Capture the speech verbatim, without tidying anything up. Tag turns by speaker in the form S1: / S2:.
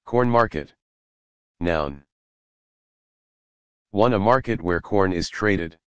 S1: Corn market. Noun. one. A market where corn is traded.